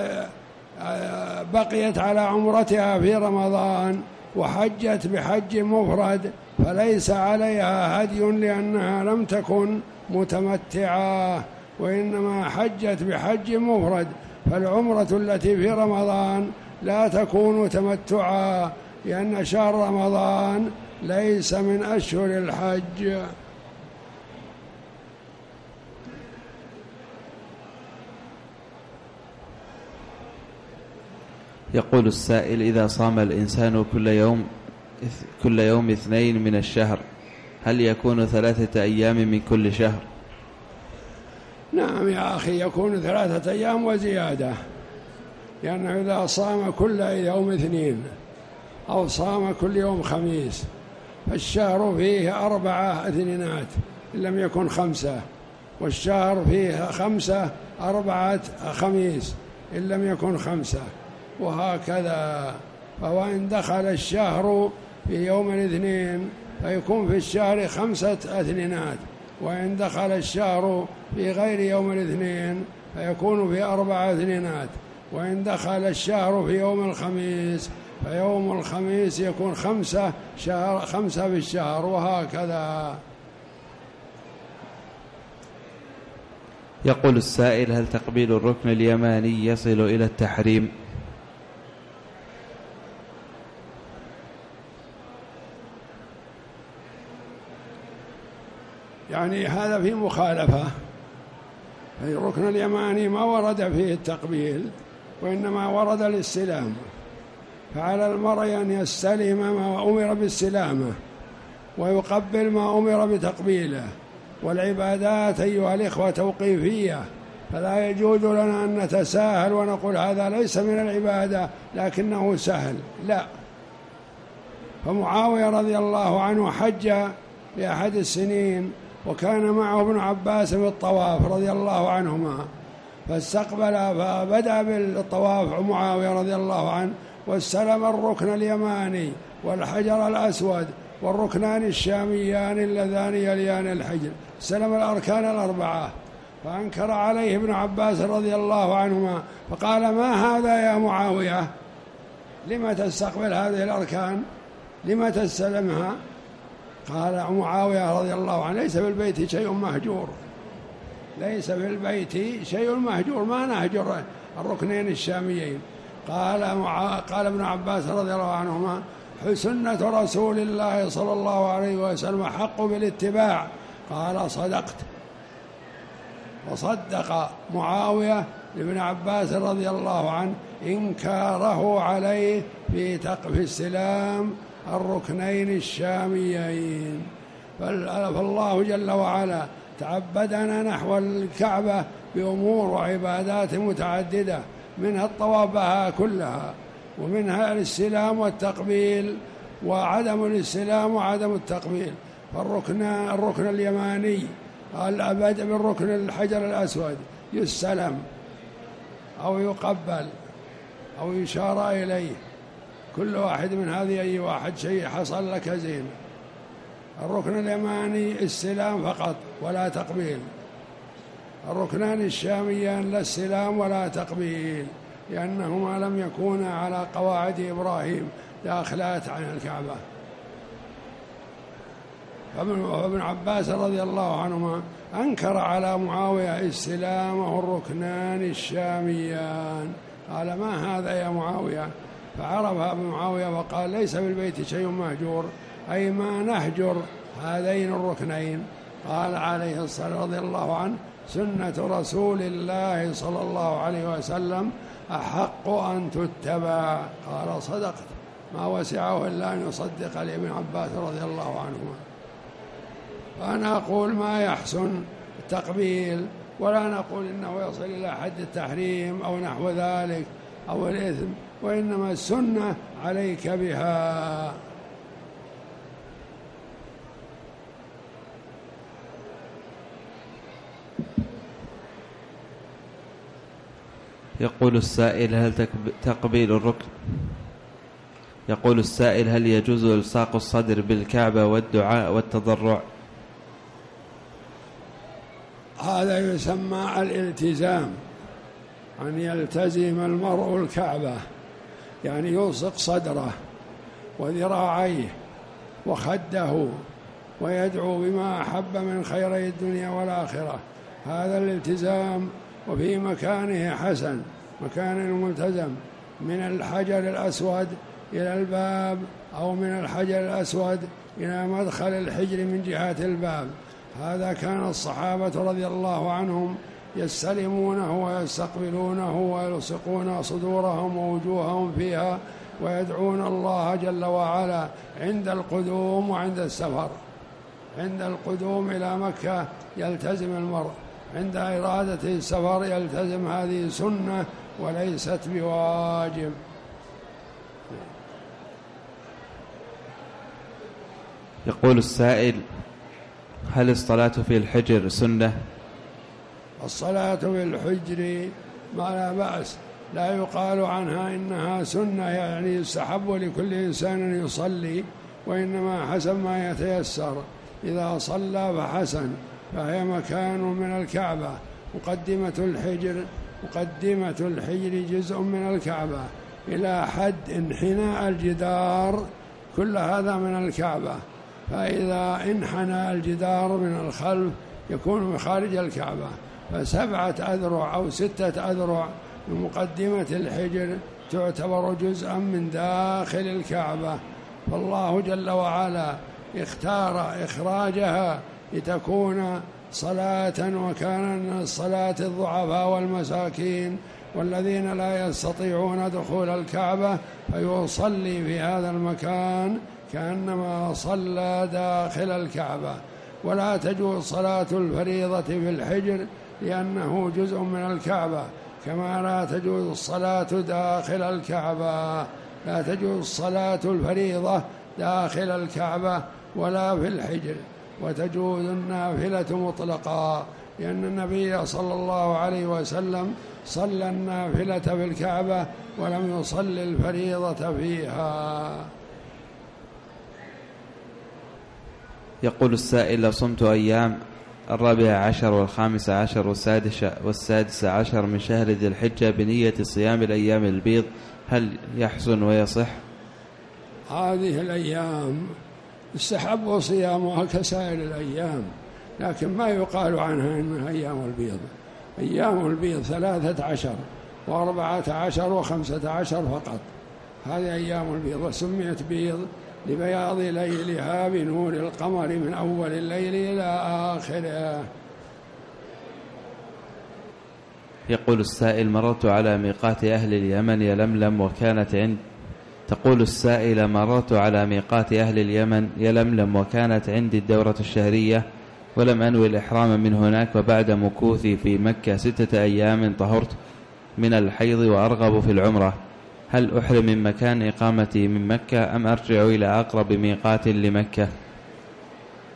بقيت على عمرتها في رمضان وحجت بحج مفرد فليس عليها هدي، لأنها لم تكن متمتعة وإنما حجت بحج مفرد، فالعمرة التي في رمضان لا تكون تمتعا، لأن شهر رمضان ليس من أشهر الحج. يقول السائل: إذا صام الإنسان كل يوم كل يوم اثنين من الشهر هل يكون ثلاثة أيام من كل شهر؟ نعم يا أخي، يكون ثلاثة أيام وزيادة، لأنه إذا صام كل يوم اثنين أو صام كل يوم خميس فالشهر فيه أربعة اثنينات إن لم يكن خمسة، والشهر فيه خمسة أربعة خميس إن لم يكن خمسة، وهكذا. فهو إن دخل الشهر في يوم الاثنين فيكون في الشهر خمسة اثنينات، وإن دخل الشهر في غير يوم الاثنين فيكون في أربعة اثنينات، وإن دخل الشهر في يوم الخميس فيوم الخميس يكون خمسة شهر خمسة في الشهر، وهكذا. يقول السائل: هل تقبيل الركن اليماني يصل إلى التحريم؟ يعني هذا في مخالفة، الركن اليماني ما ورد فيه التقبيل وإنما ورد الاستلام، فعلى المرء أن يستلم ما أمر باستلامه ويقبل ما أمر بتقبيله. والعبادات أيها الإخوة توقيفية، فلا يجوز لنا أن نتساهل ونقول هذا ليس من العبادة لكنه سهل، لا. فمعاوية رضي الله عنه حج في أحد السنين وكان معه ابن عباس في الطواف رضي الله عنهما، فاستقبل فبدأ بالطواف معاوية رضي الله عنه واستلم الركن اليماني والحجر الأسود والركنان الشاميان اللذان يليان الحجر، استلم الأركان الأربعة. فأنكر عليه ابن عباس رضي الله عنهما فقال: ما هذا يا معاوية؟ لما تستقبل هذه الأركان؟ لما تستلمها؟ قال معاوية رضي الله عنه: ليس في البيت شيء مهجور، ليس في البيت شيء مهجور، ما نهجر الركنين الشاميين. قال معا... قال ابن عباس رضي الله عنهما: سنة رسول الله صلى الله عليه وسلم حق بالاتباع. قال: صدقت. وصدق معاوية لابن عباس رضي الله عنه إنكاره عليه في تقف استلام الركنين الشاميين. فالله جل وعلا تعبدنا نحو الكعبة بأمور وعبادات متعددة، منها الطواف بها كلها، ومنها الاستلام والتقبيل وعدم الاستلام وعدم التقبيل. فالركن الركن اليماني قال أبدأ بالركن الحجر الأسود يستلم أو يقبل أو يشار إليه، كل واحد من هذه أي واحد شيء حصل لك زين. الركن اليماني استلام فقط ولا تقبيل، الركنان الشاميان لا استلام ولا تقبيل، لأنهما لم يكونا على قواعد إبراهيم داخلات عن الكعبة. فابن عباس رضي الله عنهما أنكر على معاوية استلامه الركنان الشاميان، قال ما هذا يا معاوية؟ فعرفها ابن معاوية وقال ليس بالبيت شيء مهجور، أي ما نهجر هذين الركنين. قال عليه الصلاة رضي الله عنه سنة رسول الله صلى الله عليه وسلم أحق أن تتبع. قال صدقت، ما وسعه إلا أن يصدق لابن عباس رضي الله عنهما. فأنا أقول ما يحسن التقبيل، ولا نقول إنه يصل إلى حد التحريم أو نحو ذلك أو الإثم، وإنما السنة عليك بها. يقول السائل هل تقبيل الركن يقول السائل هل يجوز إلصاق الصدر بالكعبة والدعاء والتضرع؟ هذا يسمى الالتزام، أن يلتزم المرء الكعبة، يعني يلصق صدره وذراعيه وخده ويدعو بما أحب من خيري الدنيا والآخرة. هذا الالتزام، وفي مكانه حسن، مكان الملتزم من الحجر الأسود إلى الباب، أو من الحجر الأسود إلى مدخل الحجر من جهة الباب. هذا كان الصحابة رضي الله عنهم يستلمونه ويستقبلونه ويلصقون صدورهم ووجوههم فيها، ويدعون الله جل وعلا عند القدوم وعند السفر. عند القدوم إلى مكة يلتزم المرء، عند إرادة السفر يلتزم. هذه سنة وليست بواجب. يقول السائل هل الصلاة في الحجر سنة؟ الصلاة في الحجر ما لا بأس، لا يقال عنها إنها سنة يعني يستحب لكل إنسان أن يصلي، وإنما حسب ما يتيسر. إذا صلى فحسن، فهي مكان من الكعبة. مقدمة الحجر مقدمة الحجر جزء من الكعبة إلى حد انحناء الجدار، كل هذا من الكعبة. فإذا انحنى الجدار من الخلف يكون من خارج الكعبة. فسبعة أذرع أو ستة أذرع من مقدمة الحجر تعتبر جزءا من داخل الكعبة. فالله جل وعلا اختار إخراجها لتكون صلاة، وكان الصلاة الضعفاء والمساكين والذين لا يستطيعون دخول الكعبة، فيصلي في هذا المكان كأنما صلى داخل الكعبة. ولا تجوز صلاة الفريضة في الحجر لأنه جزء من الكعبة، كما لا تجوز الصلاة داخل الكعبة. لا تجوز صلاة الفريضة داخل الكعبة ولا في الحجر، وتجوز النافلة مطلقا، لأن النبي صلى الله عليه وسلم صلى النافلة في الكعبة ولم يصلي الفريضة فيها. يقول السائل لو صمت أيام الرابع عشر والخامس عشر والسادس عشر من شهر ذي الحجة بنية صيام الأيام البيض هل يحسن ويصح؟ هذه الأيام استحب صيامها كسائر الأيام، لكن ما يقال عنها إنها أيام البيض. أيام البيض ثلاثة عشر وأربعة عشر وخمسة عشر فقط، هذه أيام البيض، وسميت بيض لبياض ليلها بنور القمر من أول الليل إلى آخره. يقول السائل مررت على ميقات أهل اليمن يلملم وكانت عند تقول السائلة مررت على ميقات أهل اليمن يلملم وكانت عندي الدورة الشهرية ولم أنوي الإحرام من هناك، وبعد مكوثي في مكة ستة أيام طهرت من الحيض وأرغب في العمرة، هل أحرم من مكان إقامتي من مكة أم أرجع إلى أقرب ميقات لمكة؟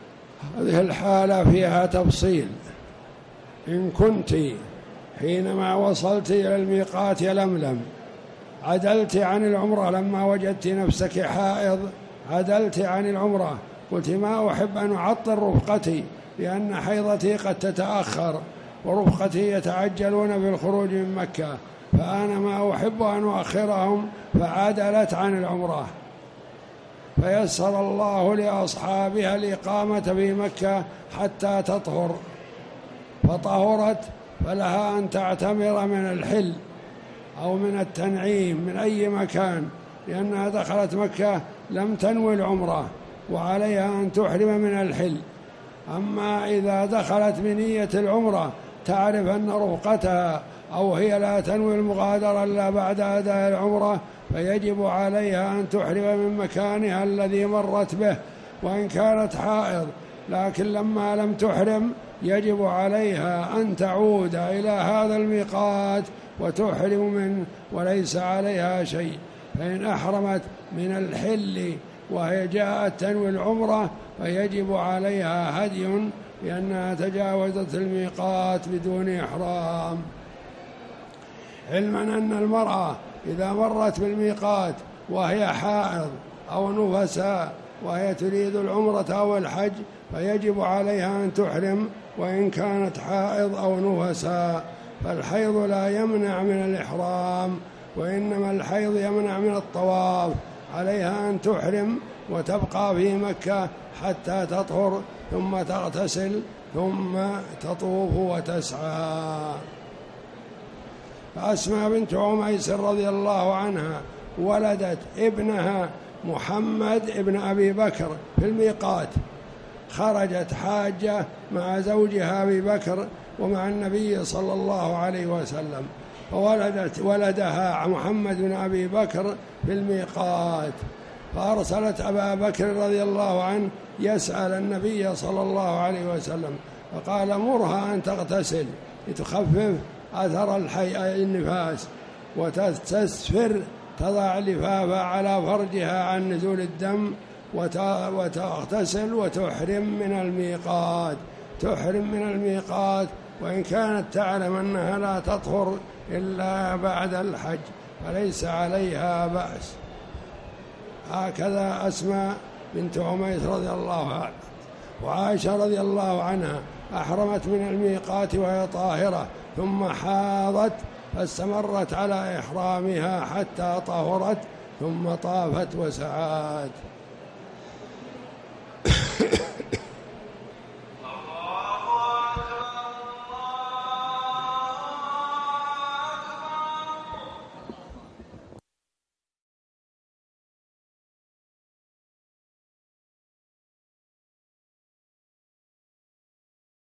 هذه الحالة فيها تفصيل. إن كنت حينما وصلت إلى الميقات يلملم عدلت عن العمرة لما وجدت نفسك حائض، عدلت عن العمرة، قلت ما أحب أن أعطل رفقتي لأن حيضتي قد تتأخر ورفقتي يتعجلون بالخروج من مكة، فأنا ما أحب أن أؤخرهم، فعدلت عن العمرة، فيسر الله لأصحابها الإقامة في مكة حتى تطهر، فطهرت فلها أن تعتمر من الحل أو من التنعيم من أي مكان، لأنها دخلت مكة لم تنوي العمرة وعليها أن تحرم من الحل. أما إذا دخلت بنية العمرة تعرف أن رفقتها أو هي لا تنوي المغادرة إلا بعد أداء العمرة، فيجب عليها أن تحرم من مكانها الذي مرت به وإن كانت حائض، لكن لما لم تحرم يجب عليها أن تعود إلى هذا الميقات وتحرم منه وليس عليها شيء. فإن أحرمت من الحل وهي جاءت تنوي العمرة فيجب عليها هدي لأنها تجاوزت الميقات بدون إحرام. علما أن المرأة إذا مرت بالميقات وهي حائض أو نفساء وهي تريد العمرة أو الحج فيجب عليها أن تحرم وإن كانت حائض أو نفساء، فالحيض لا يمنع من الإحرام وإنما الحيض يمنع من الطواف. عليها أن تحرم وتبقى في مكة حتى تطهر ثم تغتسل ثم تطوف وتسعى. فأسماء بنت عميس رضي الله عنها ولدت ابنها محمد ابن أبي بكر في الميقات، خرجت حاجة مع زوجها أبي بكر ومع النبي صلى الله عليه وسلم، فولدت ولدها محمد بن أبي بكر في الميقات، فأرسلت أبا بكر رضي الله عنه يسأل النبي صلى الله عليه وسلم، فقال مرها أن تغتسل لتخفف أثر النفاس وتستسفر، تضع لفافها على فرجها عن نزول الدم وتغتسل وتحرم من الميقات، تحرم من الميقات وإن كانت تعلم أنها لا تطهر إلا بعد الحج فليس عليها بأس. هكذا أسماء بنت عميس رضي الله عنها. وعائشة رضي الله عنها أحرمت من الميقات وهي طاهرة ثم حاضت فاستمرت على إحرامها حتى طهرت ثم طافت وسعت.